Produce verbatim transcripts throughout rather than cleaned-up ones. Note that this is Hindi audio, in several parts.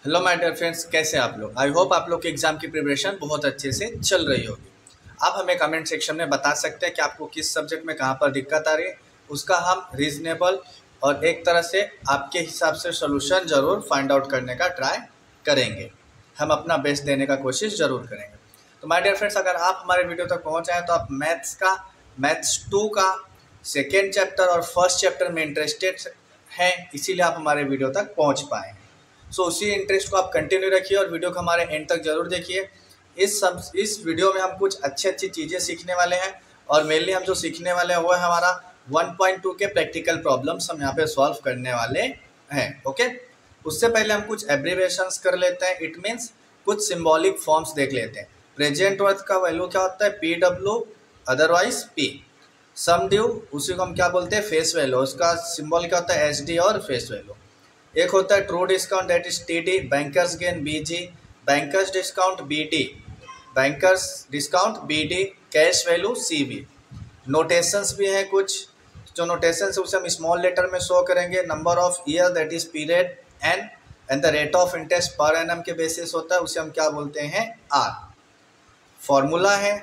हेलो माय डियर फ्रेंड्स, कैसे हैं आप लोग। आई होप आप लोग के एग्जाम की प्रिपरेशन बहुत अच्छे से चल रही होगी। आप हमें कमेंट सेक्शन में बता सकते हैं कि आपको किस सब्जेक्ट में कहाँ पर दिक्कत आ रही है। उसका हम रीजनेबल और एक तरह से आपके हिसाब से सोल्यूशन ज़रूर फाइंड आउट करने का ट्राई करेंगे। हम अपना बेस्ट देने का कोशिश ज़रूर करेंगे। तो माय डियर फ्रेंड्स, अगर आप हमारे वीडियो तक पहुँच आए तो आप मैथ्स का मैथ्स टू का सेकेंड चैप्टर और फर्स्ट चैप्टर में इंटरेस्टेड हैं, इसीलिए आप हमारे वीडियो तक पहुँच पाए हैं। सो so, उसी इंटरेस्ट को आप कंटिन्यू रखिए और वीडियो को हमारे एंड तक जरूर देखिए। इस सब इस वीडियो में हम कुछ अच्छी अच्छी चीज़ें सीखने वाले हैं और मेनली हम जो सीखने वाले हैं वो है हमारा वन पॉइंट टू के प्रैक्टिकल प्रॉब्लम्स हम यहाँ पे सॉल्व करने वाले हैं। ओके, उससे पहले हम कुछ एब्रीवेशंस कर लेते हैं। इट मीन्स कुछ सिंबॉलिक फॉर्म्स देख लेते हैं। प्रेजेंट वर्थ का वैल्यू क्या होता है? P W, otherwise P. Sum due, उसी को हम क्या बोलते हैं? Face value. उसका सिंबल क्या होता है? एस डी और फेस वैल्यू। एक होता है true discount, that is T D. Banker's gain B G, banker's discount B D, banker's discount B D. Cash value C B. Notations भी हैं कुछ, जो नोटेशंस है उसे हम स्मॉल लेटर में शो करेंगे। Number of year, that is period N, and the rate of interest per annum के बेसिस होता है, उसे हम क्या बोलते हैं? आर। फॉर्मूला है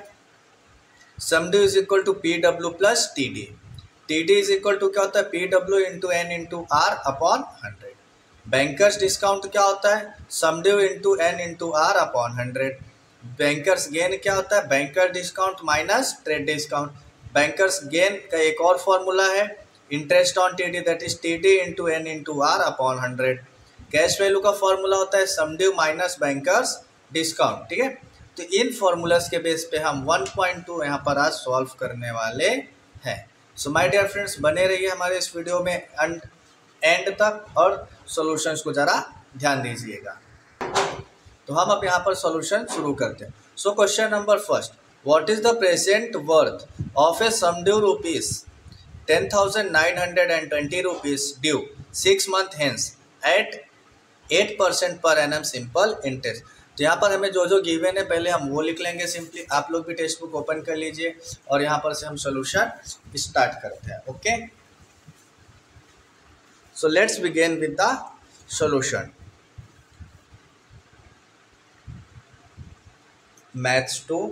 sum due is equal to P W plus T D. T D is equal to क्या होता है? P W into N into are upon hundred. Banker's discount क्या होता है? Sum due into N into are upon hundred. Banker's gain क्या होता है? Banker discount minus trade discount. Banker's gain का एक और फॉर्मूला है interest on T D, that is T D into N into are upon hundred. Cash value का फॉर्मूला होता है sum due minus banker's discount. ठीक है, तो इन फॉर्मूलाज के बेस पे हम वन पॉइंट टू यहाँ पर आज सॉल्व करने वाले हैं। सो माय डियर फ्रेंड्स, बने रहिए हमारे इस वीडियो में एंड एंड तक और सॉल्यूशंस को ज़रा ध्यान दीजिएगा। तो हम अब यहाँ पर सॉल्यूशन शुरू करते हैं। So question number first, what is the present worth of a sum due rupees ten thousand nine hundred and twenty rupees due six month hence at eight percent per annum simple interest. तो यहाँ पर हमें जो जो गिवन है पहले हम वो लिख लेंगे सिंपली। आप लोग भी टेक्स्ट बुक ओपन कर लीजिए और यहाँ पर से हम सॉल्यूशन स्टार्ट करते हैं। Okay, so let's begin with the solution. Maths two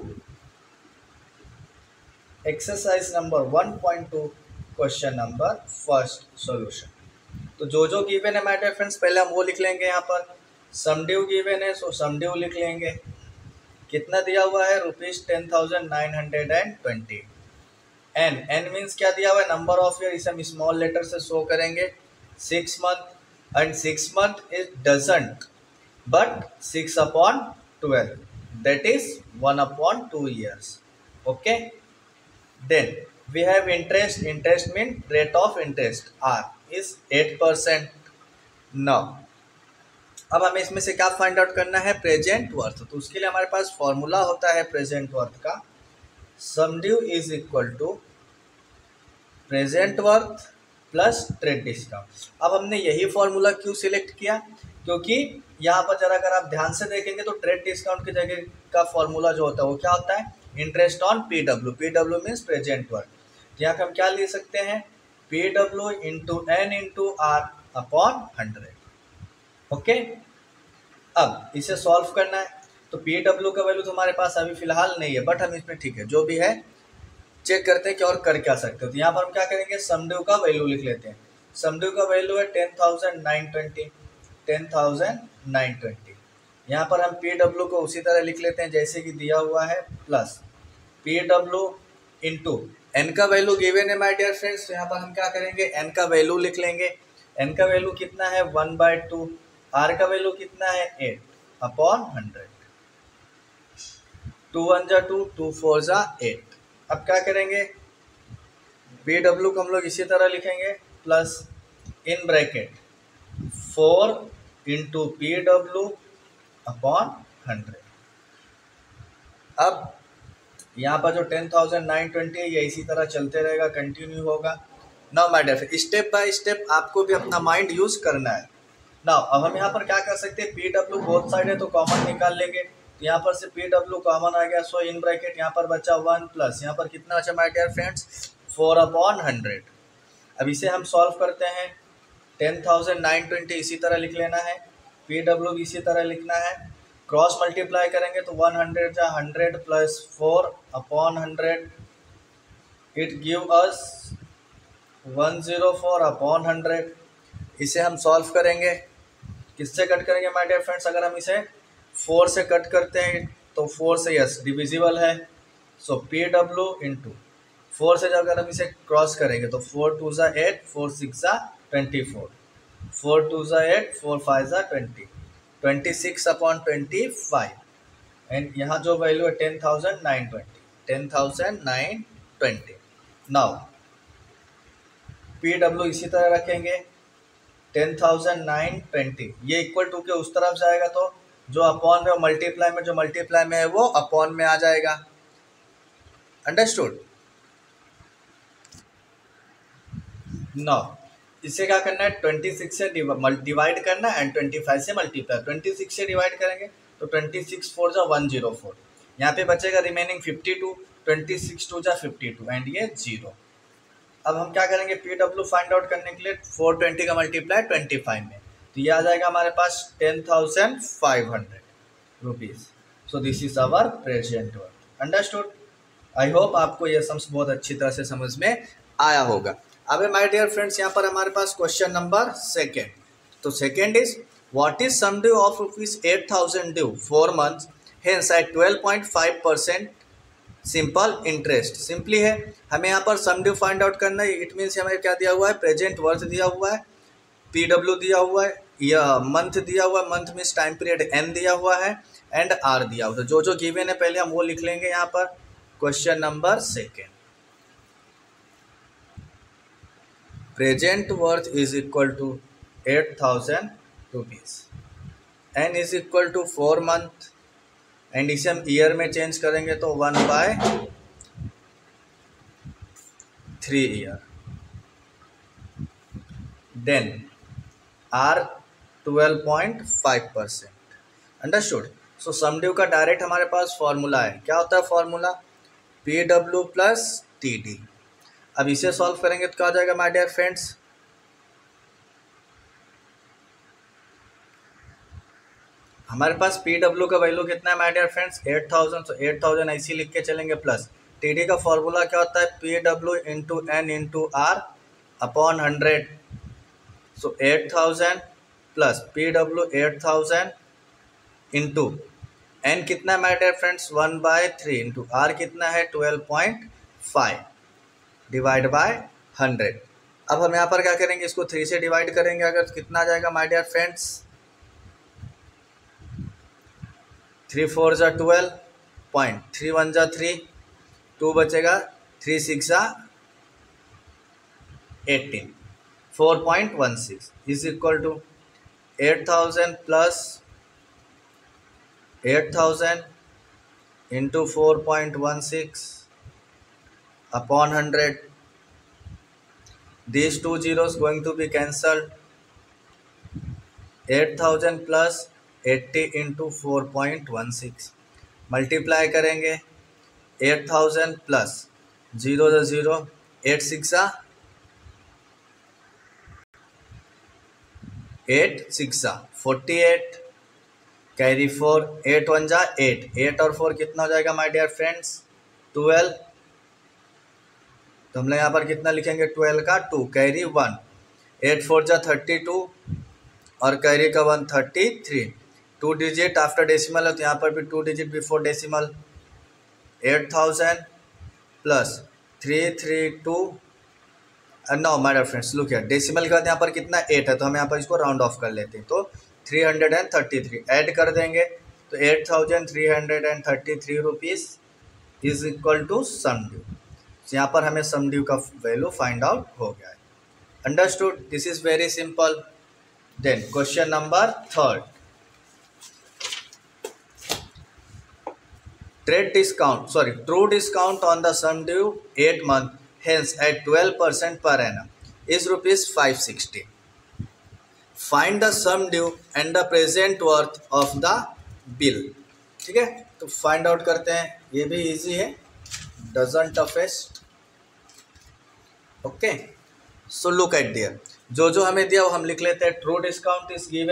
exercise number one point two question number first solution. तो जो जो गिवन है माय डियर फ्रेंड्स पहले हम वो लिख लेंगे। यहाँ पर सम ड्यू गिवन है, सो सम ड्यू लिख लेंगे। कितना दिया हुआ है? Rupees ten thousand nine hundred and twenty. N, N means क्या दिया हुआ है? नंबर ऑफ ईयर, इसे हम स्मॉल लेटर से शो करेंगे। Six month, and six month it doesn't, but six upon twelve, that is one upon two years. Okay, then we have interest. Interest mean rate of interest, R is eight percent. now अब हमें इसमें से क्या फाइंड आउट करना है? Present worth. तो उसके लिए हमारे पास फॉर्मूला होता है प्रेजेंट वर्थ का, sum due is equal to present worth plus trade discount. अब हमने यही फॉर्मूला क्यों सिलेक्ट किया? क्योंकि यहाँ पर जरा अगर आप ध्यान से देखेंगे तो ट्रेड डिस्काउंट की जगह का फॉर्मूला जो होता है वो क्या होता है? Interest on P W. P W means present worth. तो यहाँ पे हम क्या ले सकते हैं? P W into N into are upon hundred. Okay, अब इसे सॉल्व करना है। तो पी डब्ल्यू का वैल्यू तो हमारे पास अभी फिलहाल नहीं है, बट हम इसमें ठीक है जो भी है चेक करते हैं कि और कर क्या सकते हो। तो यहाँ पर हम क्या करेंगे? सम ड्यू का वैल्यू लिख लेते हैं। सम ड्यू का वैल्यू है ten thousand nine twenty. Ten thousand nine twenty. यहाँ पर हम पी डब्ल्यू को उसी तरह लिख लेते हैं जैसे कि दिया हुआ है, plus P W into N का वैल्यू गिवन है माय डियर फ्रेंड्स। तो यहाँ पर हम क्या करेंगे? एन का वैल्यू लिख लेंगे। एन का वैल्यू कितना है? One by two. आर का वैल्यू कितना है? Eight upon hundred. Two one जा टू, टू फोर जा एट। अब क्या करेंगे? पी डब्ल्यू को हम लोग इसी तरह लिखेंगे, plus in bracket four into P W upon hundred. अब यहाँ पर जो टेन थाउजेंड नाइन ट्वेंटी है ये इसी तरह चलते रहेगा, कंटिन्यू होगा। Now my dear, step by step आपको भी अपना माइंड यूज करना है। नाउ अब हम यहाँ पर क्या कर सकते हैं? पी डब्ल्यू बोथ साइड है तो कॉमन निकाल लेंगे। तो यहाँ पर से पी डब्ल्यू कॉमन आ गया, सो इन ब्रैकेट यहाँ पर बचा वन, प्लस यहाँ पर कितना बचा my dear friends? Four upon hundred. अब इसे हम सॉल्व करते हैं। टेन थाउजेंड नाइन ट्वेंटी इसी तरह लिख लेना है, पी डब्ल्यू भी इसी तरह लिखना है, क्रॉस मल्टीप्लाई करेंगे तो वन हंड्रेड जा hundred plus four upon hundred, it give us one zero four upon hundred. इसे हम सॉल्व करेंगे, किससे कट करेंगे माय डियर फ्रेंड्स? अगर हम इसे फोर से कट करते हैं तो फोर से यस डिविजिबल है, so P W into four से जब अगर हम इसे क्रॉस करेंगे तो फोर टू ज़ा एट, फोर सिक्स ज़ा ट्वेंटी फोर, फोर टू ज़ा एट, फोर फाइव ज़ा twenty, twenty six upon twenty five and यहाँ जो वैल्यू है ten thousand nine twenty, ten thousand nine twenty. Now P W इसी तरह रखेंगे, टेन थाउजेंड नाइन ट्वेंटी ये इक्वल टू के उस तरफ जाएगा तो जो अपॉन में मल्टीप्लाई में जो मल्टीप्लाई में है वो अपॉन में आ जाएगा। अंडरस्टूड? नाउ इसे क्या करना है, ट्वेंटी सिक्स से डिवाइड करना है एंड ट्वेंटी फाइव से मल्टीप्लाई। ट्वेंटी सिक्स से डिवाइड करेंगे तो ट्वेंटी सिक्स फोर जा वन ज़ीरो फोर, यहाँ पे बचेगा remaining fifty two, twenty six two जा फिफ्टी टू एंड ये जीरो। अब हम क्या करेंगे, पी डब्ल्यू फाइंड आउट करने के लिए फोर ट्वेंटी का मल्टीप्लाई ट्वेंटी फाइव में, तो ये आ जाएगा हमारे पास ten thousand five hundred rupees. So this is our present worth. Understood? I hope आपको ये सम्स बहुत अच्छी तरह से समझ में आया होगा। अब माय डियर फ्रेंड्स यहाँ पर हमारे पास क्वेश्चन नंबर सेकेंड। तो second is what is sum due of rupees eight thousand due four months hence at twelve point five percent simple interest. Simply है, हमें यहाँ पर सम ड्यू फाइंड आउट करना है। इट मीन्स हमें क्या दिया हुआ है, प्रेजेंट वर्थ दिया हुआ है, पी डब्ल्यू दिया हुआ है, या मंथ दिया हुआ है, month means time period N दिया हुआ है एंड आर दिया हुआ है। जो जो गिवन है पहले हम वो लिख लेंगे यहाँ पर। Question number second, present worth is equal to eight thousand rupees, N is equal to four month and इसे हम ईयर में चेंज करेंगे तो one by three year, then R twelve point five percent. Understood? So sum due का डायरेक्ट हमारे पास फॉर्मूला है, क्या होता है formula, P W plus T D. अब इसे सॉल्व करेंगे तो क्या हो जाएगा माय डियर फ्रेंड्स, हमारे पास पी डब्ल्यू का वैल्यू कितना है my dear friends, eight thousand. तो एट थाउजेंड ऐसे लिख के चलेंगे, प्लस टी डी का फॉर्मूला क्या होता है, P W into N into are upon hundred. So eight thousand plus P W eight thousand into N कितना है my dear friends, one by three into R कितना है twelve point five divide by hundred. अब हम यहाँ पर क्या करेंगे, इसको थ्री से डिवाइड करेंगे, अगर कितना आ जाएगा my dear friends, three four जा ट्वेल्व पॉइंट, थ्री वन जा थ्री, टू बचेगा, थ्री सिक्स जा eighteen, four point one six is equal to eight thousand plus eight thousand into four point one six upon hundred. These two zeros going to be cancelled. Eight thousand plus eighty into four point one six multiply करेंगे, एट थाउजेंड प्लस जीरो ज़ा ज़ीरो, एट सिक्स ज़ा एट सिक्स ज़ा forty eight, carry four, eight one ज़ा एट, एट और फोर कितना हो जाएगा माय डियर फ्रेंड्स, ट्वेल्व। तो हम लोग यहाँ पर कितना लिखेंगे, ट्वेल्व का two, carry one, eight four जा थर्टी टू और कैरी का one thirty three, two digit after decimal है तो यहाँ पर भी two digit before decimal. Eight thousand plus three three two, no my dear friends look here, decimal के बाद यहाँ पर कितना एट है तो हम यहाँ पर इसको राउंड ऑफ कर लेते हैं, तो three hundred and thirty three add कर देंगे तो eight thousand three hundred and thirty three rupees is equal to sum due. यहाँ पर हमें सम ड्यू का वैल्यू फाइंड आउट हो गया है। Understood? This is very simple. Then question number third, trade discount sorry true discount on the sum due eight month hence at twelve percent per annum is rupees five sixty. Find the sum due and the present worth of the bill. ठीक है, तो फाइंड आउट करते हैं, ये भी इजी है, doesn't toughest. Okay, so look at there, जो जो हमें दिया वो हम लिख लेते हैं। True discount is given,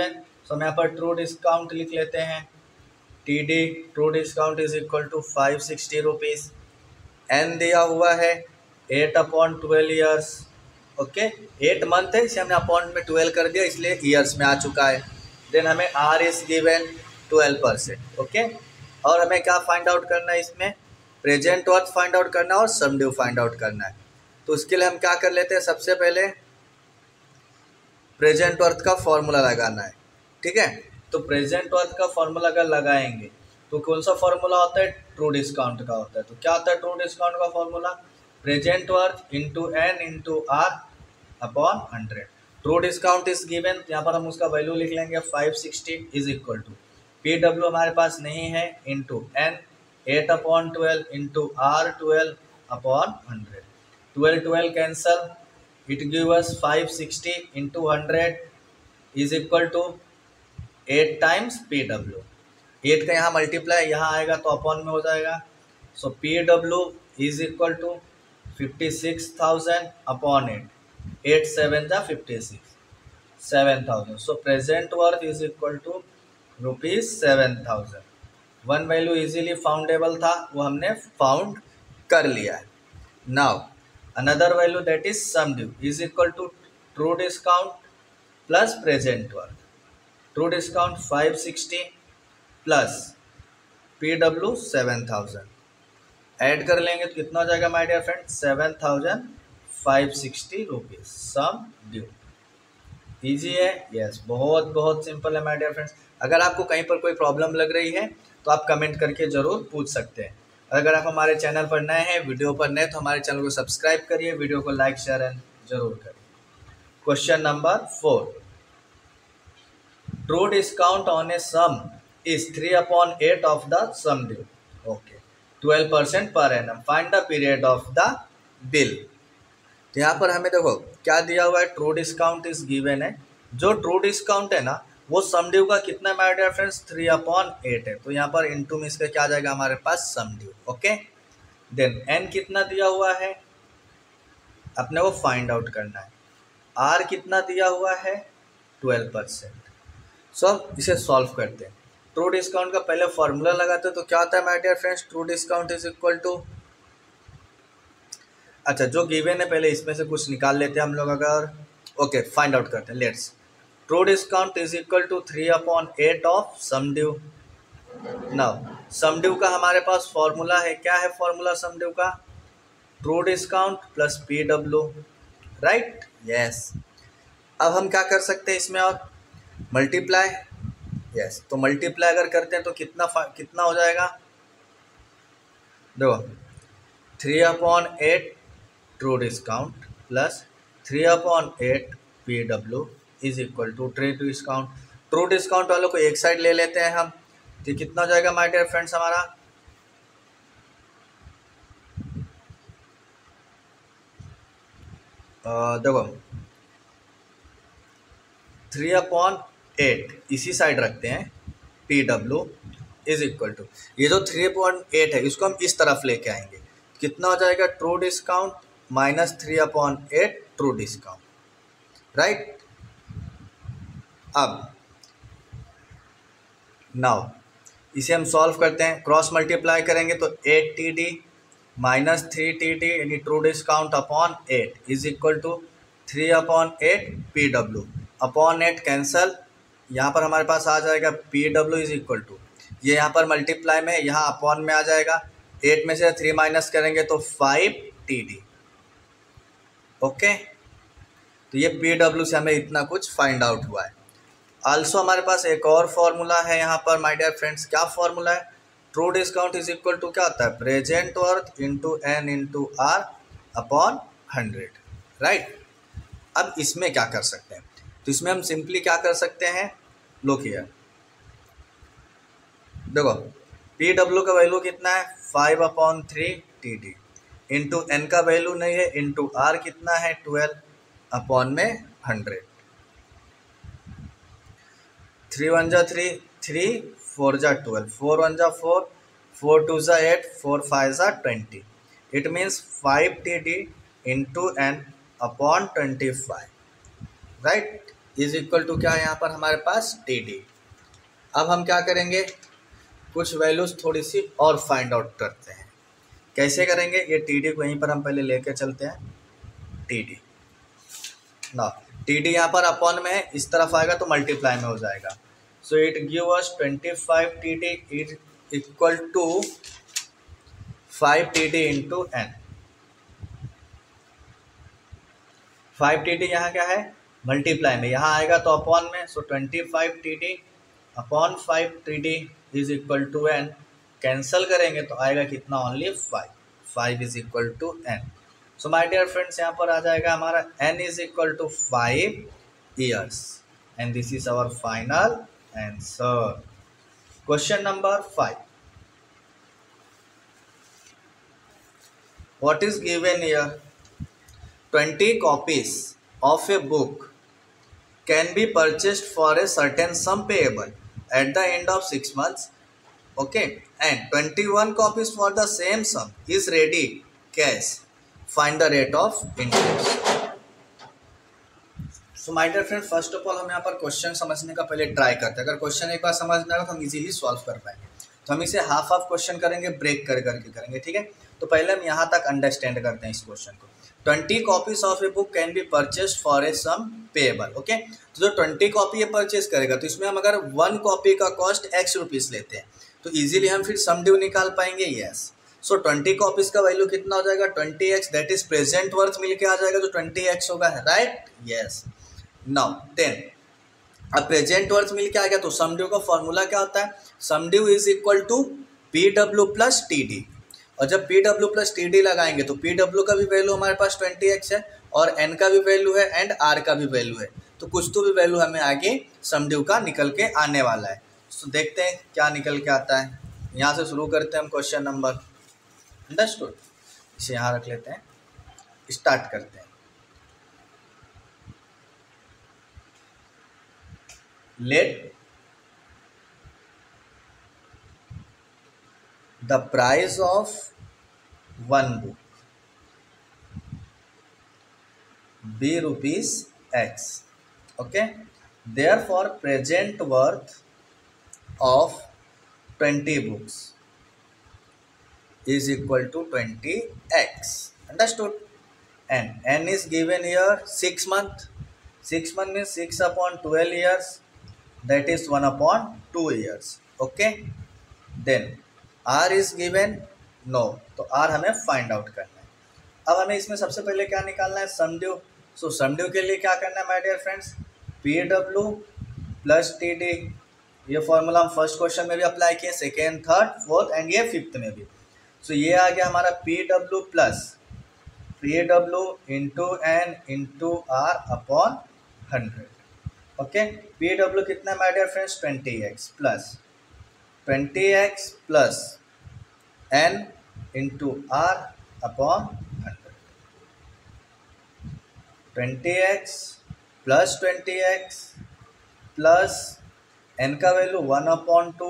so हम यहाँ पर ट्रू डिस्काउंट लिख लेते हैं, T D true discount is equal to five sixty rupees. N दिया हुआ है eight upon twelve years, okay, eight month है इसे हमने अपॉन में ट्वेल्व कर दिया इसलिए ईयर्स में आ चुका है। देन हमें R is given twelve percent, okay. और हमें क्या फाइंड आउट करना है इसमें, प्रेजेंट वर्थ फाइंड आउट करना है और सम ड्यू फाइंड आउट करना है। तो उसके लिए हम क्या कर लेते हैं, सबसे पहले प्रेजेंट वर्थ का फॉर्मूला लगाना है, ठीक है। तो प्रेजेंट वर्थ का फॉर्मूला अगर लगाएंगे तो कौन सा फॉर्मूला होता है, ट्रू डिस्काउंट का होता है। तो क्या होता है ट्रू डिस्काउंट का formula, present worth into N into are upon hundred. True discount is given, यहाँ पर हम उसका वैल्यू लिख लेंगे five sixty is equal to P W हमारे पास नहीं है into N eight upon twelve into R twelve upon hundred. Twelve twelve cancel, it give us five sixty into hundred is equal to eight times P W. Eight का यहाँ मल्टीप्लाई यहाँ आएगा तो अपॉन में हो जाएगा। So P W is equal to fifty six thousand upon eight, eight seven जा fifty six, seven thousand. So present worth is equal to rupees seven thousand. One value easily foundable था, वो हमने फाउंड कर लिया है। Now another value that is sum due is equal to true discount plus present worth. True discount five sixty plus P W seven thousand, add कर लेंगे तो कितना हो जाएगा my dear friend, seven thousand five sixty rupees sum due. Easy है, यस, बहुत बहुत सिंपल है माय डियर फ्रेंड्स। अगर आपको कहीं पर कोई प्रॉब्लम लग रही है तो आप कमेंट करके ज़रूर पूछ सकते हैं। अगर आप हमारे चैनल पर नए हैं, वीडियो पर नए, तो हमारे चैनल को सब्सक्राइब करिए, वीडियो को लाइक शेयर एंड जरूर करिए। Question number four, true discount on a sum is three upon eight of the sum due, okay, twelve percent per annum, find the period of the bill. तो यहाँ पर हमें देखो क्या दिया हुआ है, ट्रू डिस्काउंट इज गिवन है। जो ट्रू डिस्काउंट है ना वो सम ड्यू का कितना my dear friends, three upon eight है। तो यहाँ पर इंटू में इसका क्या आ जाएगा हमारे पास, sum due, okay. Then N कितना दिया हुआ है अपने को फाइंड आउट करना है। आर कितना दिया हुआ है, ट्वेल्व परसेंट। सो अब इसे सॉल्व करते हैं। ट्रू डिस्काउंट का पहले फॉर्मूला लगाते हैं तो क्या होता है my dear friends, true discount is equal to, अच्छा जो गिवन है पहले इसमें से कुछ निकाल लेते हैं हम लोग, अगर ओके फाइंड आउट करते हैं। Let's, true discount is equal to three upon eight of sum due. Now sum due का हमारे पास फॉर्मूला है, क्या है फॉर्मूला सम ड्यू का, true discount plus P W, right, yes. अब हम क्या कर सकते हैं इसमें, और मल्टीप्लाई, यस। तो मल्टीप्लाई अगर करते हैं तो कितना कितना हो जाएगा, देखो three upon eight true discount plus three upon eight P W is equal to true discount. True discount वालों को एक साइड ले लेते हैं हम, तो कितना हो जाएगा माय डियर फ्रेंड्स हमारा, देखो थ्री अपॉन एट इसी साइड रखते हैं, P W is equal to, ये जो थ्री अपॉन एट है इसको हम इस तरफ लेके आएंगे, कितना हो जाएगा, true discount minus three upon eight true discount, right. अब नाउ इसे हम सॉल्व करते हैं, क्रॉस मल्टीप्लाई करेंगे तो eight T D minus three T D यानी true discount upon eight is equal to three upon eight P W, upon eight cancel, यहाँ पर हमारे पास आ जाएगा P W is equal to, ये यहाँ पर मल्टीप्लाई में यहाँ अपॉन में आ जाएगा, एट में से थ्री माइनस करेंगे तो फाइव टी डी, ओके। तो ये पी डब्ल्यू से हमें इतना कुछ फाइंड आउट हुआ है। आल्सो हमारे पास एक और फॉर्मूला है यहाँ पर माय डियर फ्रेंड्स, क्या फॉर्मूला है, true discount is equal to क्या होता है, present worth into N into are upon hundred, right. अब इसमें क्या कर सकते हैं, तो इसमें हम सिंपली क्या कर सकते हैं, लुक हियर, देखो पी डब्ल्यू का वैल्यू कितना है, five upon three T D, into N का वैल्यू नहीं है, इंटू आर कितना है, ट्वेल्व अपॉन में हंड्रेड, थ्री वन जा थ्री, थ्री फोर जा ट्वेल्व, फोर वन जा फोर, फोर टू जा एट, फोर फाइव जा twenty, it means five T D into N upon twenty five, right. Is equal to क्या है यहाँ पर हमारे पास टी डी। अब हम क्या करेंगे, कुछ वैल्यूज थोड़ी सी और फाइंड आउट करते हैं। कैसे करेंगे, ये टी डी को यहीं पर हम पहले लेके चलते हैं, टी डी ना टी डी यहाँ पर अपॉन में है, इस तरफ आएगा तो मल्टीप्लाई में हो जाएगा। So it give us twenty five T D is equal to five T D into N. Five T D यहाँ क्या है, मल्टीप्लाई में, यहाँ आएगा तो अपॉन में। So twenty five T D upon five T D is equal to N. Cancel करेंगे तो आएगा कितना, only five. Five is equal to N. So my dear friends, यहाँ पर आ जाएगा हमारा N is equal to five years and this is our final answer. Question number five, what is given here? twenty copies of a book can be purchased for a certain sum payable at the end of six months, okay, and twenty-one copies for the same sum is ready cash. Find the rate of interest. So my dear friend, first of all हम यहाँ पर क्वेश्चन समझने का पहले ट्राई करते हैं। अगर क्वेश्चन एक बार समझ में आएगा तो हम इजीली सॉल्व कर पाएंगे। तो हम इसे हाफ हाफ क्वेश्चन करेंगे, ब्रेक कर करके करेंगे, ठीक है। तो पहले हम यहाँ तक अंडरस्टैंड करते हैं इस क्वेश्चन को। Twenty copies of a book can be purchased for a sum payable, okay. तो जो ट्वेंटी कॉपी ये परचेज करेगा तो इसमें हम अगर वन कॉपी का कॉस्ट एक्स रुपीज़ लेते हैं तो इजीली हम फिर सम ड्यू निकाल पाएंगे, यस। सो ट्वेंटी कॉपीज का वैल्यू कितना हो जाएगा, twenty X, that is present worth मिल के आ जाएगा तो ट्वेंटी एक्स होगा, राइट, यस। नाउ देन अब प्रेजेंट वर्थ मिल के आ गया तो सम ड्यू का फॉर्मूला क्या होता है, sum due is equal to P W plus T D. और जब P W plus T D लगाएंगे तो पी डब्ल्यू का भी वैल्यू हमारे पास ट्वेंटी एक्स है और एन का भी वैल्यू है एंड आर का भी वैल्यू है, तो कुछ तो भी वैल्यू हमें आगे सम ड्यू का निकल के आने वाला है। तो देखते हैं क्या निकल के आता है। यहाँ से शुरू करते हैं हम क्वेश्चन नंबर, अंडरस्टूड। इसे यहाँ रख लेते हैं, स्टार्ट करते हैं। Let the price of one book be rupees x, okay, therefore present worth of twenty books is equal to twenty x, understood। And n is given here six month, six month means six upon twelve years, that is one upon two years, okay। then R is given, no, तो R हमें फाइंड आउट करना है। अब हमें इसमें सबसे पहले क्या निकालना है, सम ड्यू। सो सम ड्यू के लिए क्या करना है my dear friends, P W plus T D. ये फॉर्मूला हम फर्स्ट क्वेश्चन में भी अप्लाई किए, सेकेंड, थर्ड, फोर्थ एंड ये फिफ्थ में भी। सो so, ये आ गया हमारा P W plus P W into N into are upon hundred, okay. P W कितना है my dear friends, twenty X plus twenty X plus N into are upon hundred, twenty X plus twenty X plus N का value one upon two,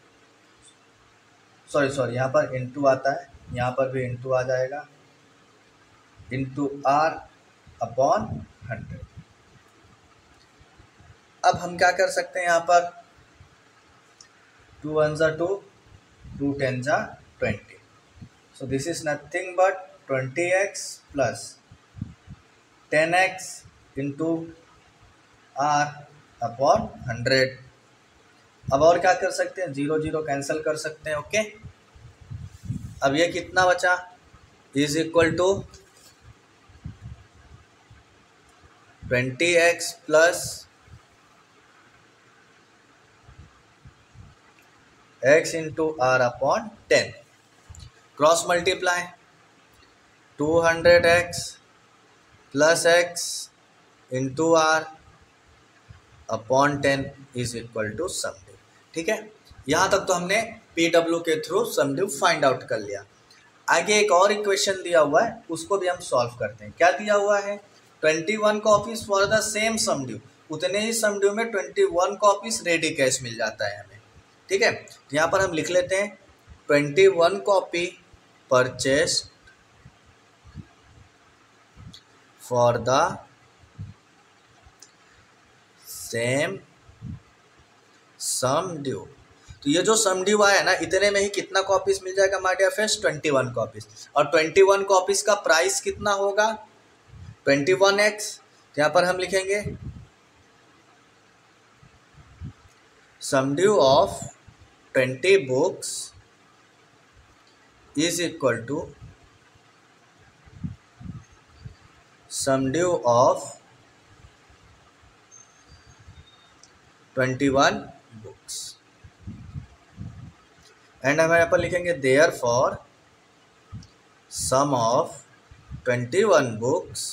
sorry sorry यहाँ पर इंटू आता है, यहाँ पर भी इंटू आ जाएगा, इंटू आर अपॉन हंड्रेड। अब हम क्या कर सकते हैं यहाँ पर, टू वन जा टू, टू टेन जा twenty, so this is nothing but twenty X plus ten X into are upon hundred. अब और क्या कर सकते हैं, जीरो जीरो कैंसिल कर सकते हैं, ओके। अब ये कितना बचा, is equal to twenty X plus x into are upon ten, cross multiply, two hundred x plus x into are upon ten is equal to sum due, ठीक है। यहाँ तक तो हमने पी डब्ल्यू के through sum due find out कर लिया। आगे एक और इक्वेशन दिया हुआ है, उसको भी हम सॉल्व करते हैं। क्या दिया हुआ है, twenty one copies for the same sum due, उतने ही सम ड्यू में twenty one copies ready cash मिल जाता है हमें, ठीक है। तो यहाँ पर हम लिख लेते हैं twenty one copy purchased for the same sum due. तो ये जो सम ड्यू आया ना, इतने में ही कितना कॉपीज मिल जाएगा my dear friends, twenty one copies. और ट्वेंटी वन कॉपीज का प्राइस कितना होगा, ट्वेंटी वन एक्स। यहाँ पर हम लिखेंगे sum due of twenty books is equal to sum due of twenty one books. And हम यहाँ पर लिखेंगे therefore sum of twenty one books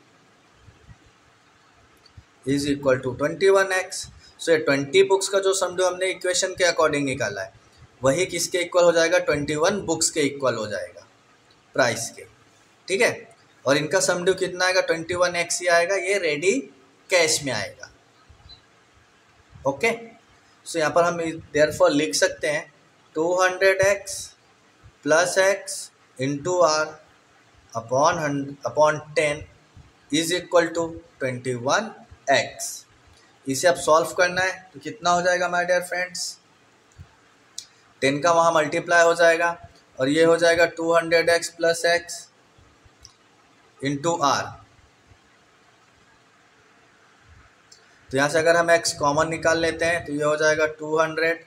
is equal to twenty one X. So ये ट्वेंटी बुक्स का जो सम ड्यू हमने इक्वेशन के अकॉर्डिंग निकाला है, वही किसके इक्वल हो जाएगा, ट्वेंटी वन बुक्स के इक्वल हो जाएगा प्राइस के। ठीक है, और इनका सम ड्यू कितना आएगा, ट्वेंटी वन एक्स ही आएगा, ये रेडी कैश में आएगा। ओके, सो यहाँ पर हम देयरफॉर लिख सकते हैं two hundred x plus x into are upon upon ten is equal to twenty one X. इसे अब सॉल्व करना है तो कितना हो जाएगा माय डियर फ्रेंड्स, टेन का वहाँ मल्टीप्लाई हो जाएगा और ये हो जाएगा two hundred x plus x into R. तो यहाँ से अगर हम x कॉमन निकाल लेते हैं तो ये हो जाएगा two hundred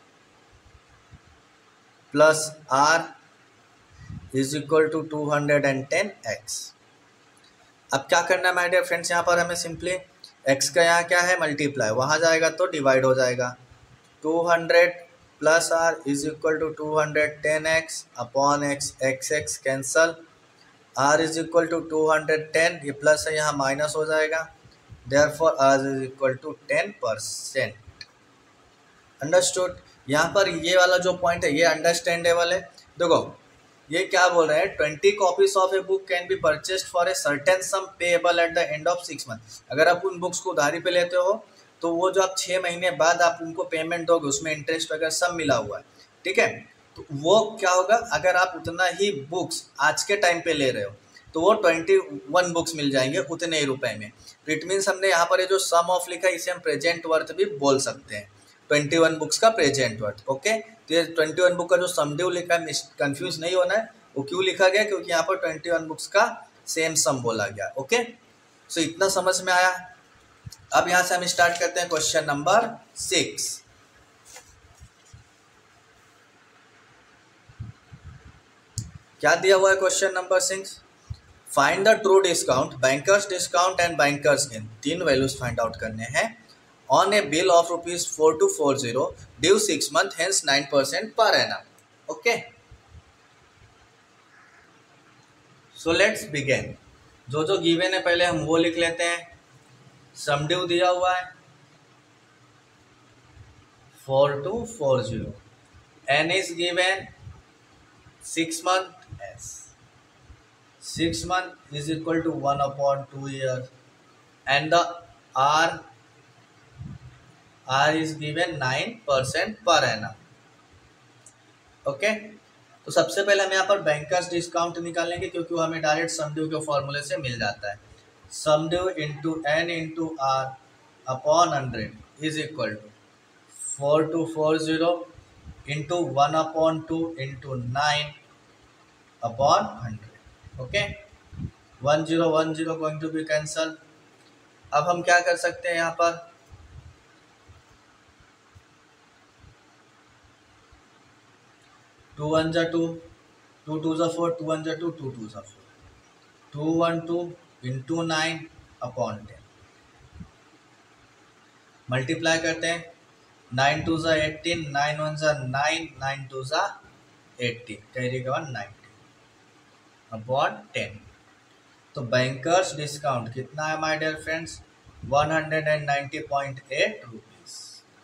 plus R is equal to two hundred and ten X. अब क्या करना है माय डियर फ्रेंड्स, यहाँ पर हमें सिंपली x का यहाँ क्या है मल्टीप्लाई, वहाँ जाएगा तो डिवाइड हो जाएगा। Two hundred plus R is equal to two hundred ten X upon X, X X cancel, R is equal to two hundred ten, ये प्लस है यहाँ माइनस हो जाएगा, therefore R is equal to ten percent. Understood. यहाँ पर ये वाला जो पॉइंट है ये अंडरस्टैंडेबल है। देखो ये क्या बोल रहे हैं, twenty copies of a book can be purchased for a certain sum payable at the end of six month. अगर आप उन बुक्स को उधारी पे लेते हो तो वो जो आप छः महीने बाद आप उनको पेमेंट दोगे उसमें इंटरेस्ट वगैरह सब मिला हुआ है। ठीक है, तो वो क्या होगा, अगर आप उतना ही बुक्स आज के टाइम पे ले रहे हो तो वो ट्वेंटी वन बुक्स मिल जाएंगे उतने ही रुपए में। तो इट मीन्स हमने यहाँ पर ये जो सम ऑफ लिखा है इसे हम प्रेजेंट वर्थ भी बोल सकते हैं, ट्वेंटी वन बुक्स का प्रेजेंट वर्थ। ओके, तो ये ट्वेंटी वन बुक का जो सम ड्यू लिखा है, कंफ्यूज नहीं होना है, वो क्यों लिखा गया, क्योंकि यहाँ पर ट्वेंटी वन बुक्स का सेम सम बोला गया। ओके, सो इतना समझ में आया। अब यहाँ से हम स्टार्ट करते हैं क्वेश्चन नंबर सिक्स। क्या दिया हुआ है question number six, find the true discount, banker's discount and banker's gain, तीन वैल्यूज फाइंड आउट करने हैं on a bill of rupees four two four zero due six month hence nine percent per annum. Okay, so let's begin. जो जो गिवन है पहले हम वो लिख लेते हैं। सम ड्यू दिया हुआ है four two four zero, n is given six month s, six month is equal to one upon two years and the R R is given nine percent per annum. Okay, तो सबसे पहले हम यहाँ पर बैंकर्स डिस्काउंट निकालेंगे क्योंकि वो हमें डायरेक्ट सम ड्यू के फॉर्मूले से मिल जाता है। Sum due into N into are upon hundred is equal to four two four zero into one upon two into nine upon hundred. Okay, one zero one zero going to be cancel. अब हम क्या कर सकते हैं यहाँ पर, टू वन जा टू, टू टू जा फोर, टू वन जा टू, टू टू जा four, two one two into nine upon ten, multiply करते हैं, नाइन टू जा एटीन, नाइन वन जा नाइन, नाइन टू जा एटीन, कैरी का वन नाइनटीन अपॉन टेन। तो बैंकर्स डिस्काउंट कितना है my dear friends, one hundred ninety point eight rupees.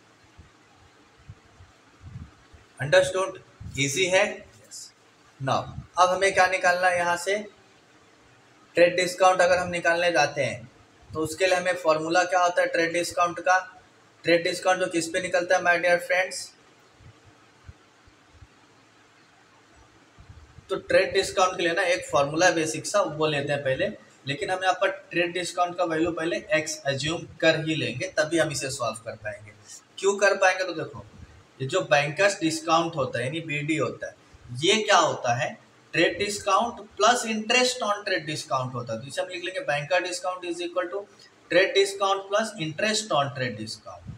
Understood, easy है। यस, नाउ अब हमें क्या निकालना है यहाँ से, ट्रेड डिस्काउंट अगर हम निकालने जाते हैं तो उसके लिए हमें फॉर्मूला क्या होता है ट्रेड डिस्काउंट का। ट्रेड डिस्काउंट जो किस पे निकलता है माय डियर फ्रेंड्स, तो ट्रेड डिस्काउंट के लिए ना एक फॉर्मूला बेसिक सा वो लेते हैं पहले, लेकिन हम यहाँ पर ट्रेड डिस्काउंट का वैल्यू पहले एक्स एज्यूम कर ही लेंगे, तभी हम इसे सॉल्व कर पाएंगे। क्यों कर पाएंगे, तो देखो ये जो बैंकर्स डिस्काउंट होता है यानी बीडी होता है, ये क्या होता है, trade discount plus interest on trade discount होता है। तो इसे हम लिख लेंगे banker discount is equal to trade discount plus interest on trade discount.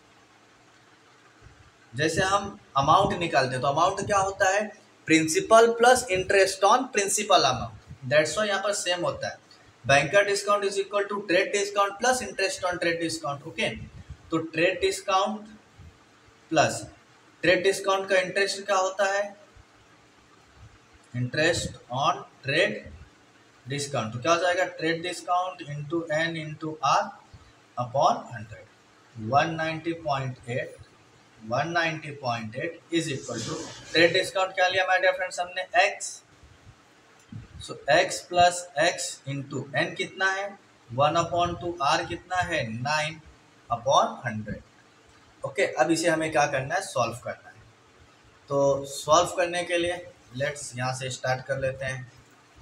जैसे हम अमाउंट निकालते हैं तो अमाउंट क्या होता है, principal plus interest on principal amount, that's why यहाँ पर सेम होता है। Banker discount is equal to trade discount plus interest on trade discount. Okay, तो trade discount plus trade discount का इंटरेस्ट क्या होता है, इंटरेस्ट ऑन ट्रेड डिस्काउंट। तो क्या हो जाएगा, trade discount into N into are upon hundred. One ninety point eight one ninety point eight is equal to trade discount क्या लिया माय डियर फ्रेंड्स हमने, x। So x plus x into N कितना है, वन अपॉन टू, आर कितना है, नाइन अपॉन हंड्रेड। ओके, अब इसे हमें क्या करना है, सॉल्व करना है। तो सॉल्व करने के लिए लेट्स यहाँ से स्टार्ट कर लेते हैं।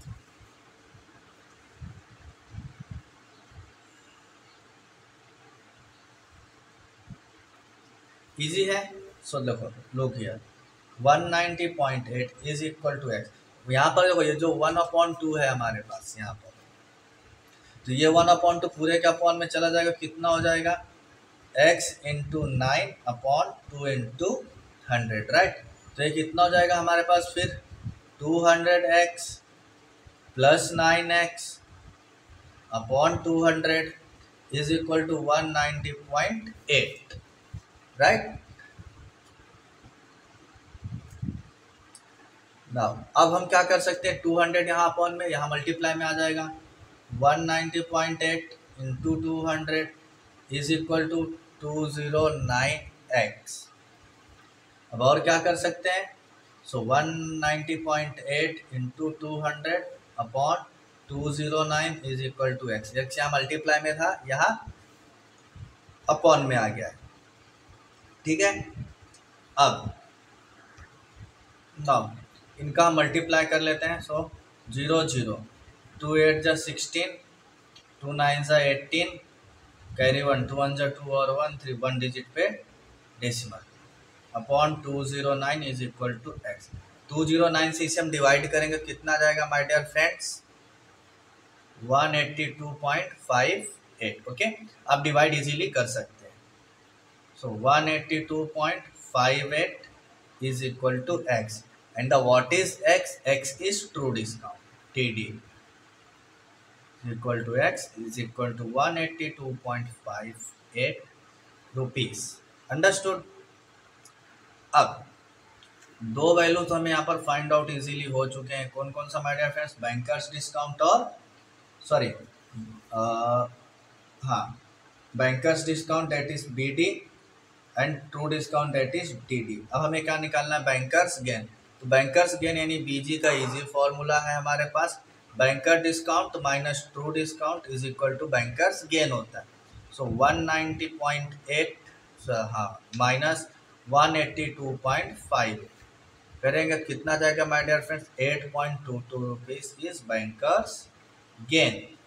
इजी है। सो देखो लोग here one ninety point eight is equal to x. यहाँ पर देखो ये जो वन अपॉन टू है हमारे पास यहाँ पर, तो ये वन अपॉन टू पूरे के अपॉन में चला जाएगा, कितना हो जाएगा, x into nine upon two into hundred, right. तो ये कितना हो जाएगा हमारे पास फिर, two hundred x plus nine x upon two hundred is equal to one ninety point eight, right. Now अब हम क्या कर सकते हैं, टू हंड्रेड यहाँ अपॉन में, यहाँ मल्टीप्लाई में आ जाएगा, one ninety point eight into two hundred is equal to two zero nine x. अब और क्या कर सकते हैं, so one ninety point eight into two hundred upon two zero nine is equal to x. X यहाँ मल्टीप्लाई में था, यहाँ अपॉन में आ गया है, ठीक है। अब नाउ इनका हम मल्टीप्लाई कर लेते हैं। So zero zero, two eight जा सिक्सटीन, टू नाइन जा eighteen, carry one, two one जा टू और वन, थ्री वन डिजिट पे decimal, upon two zero nine is equal to x. Two zero nine से इसे हम डिवाइड करेंगे, कितना जाएगा my dear friends, one eighty two point five eight. Okay, आप डिवाइड इजीली कर सकते हैं। So one eighty two point five eight is equal to x, and the what is x, x is true discount, T D is equal to x is equal to one eighty-two point five eight rupees, understood। अब दो वैल्यू तो हमें यहाँ पर फाइंड आउट इजीली हो चुके हैं, कौन कौन सा my dear friends, banker's discount और सॉरी हाँ banker's discount that is B D and true discount that is T D. अब हमें क्या निकालना है, बैंकर्स गेन। तो बैंकर्स गेन यानी बीजी का इजी फॉर्मूला है हमारे पास, banker discount minus true discount is equal to banker's gain होता है। So one ninety point eight हाँ minus one eighty two point five करेंगे, कितना जाएगा my dear friends, eight point two two rupees is banker's gain.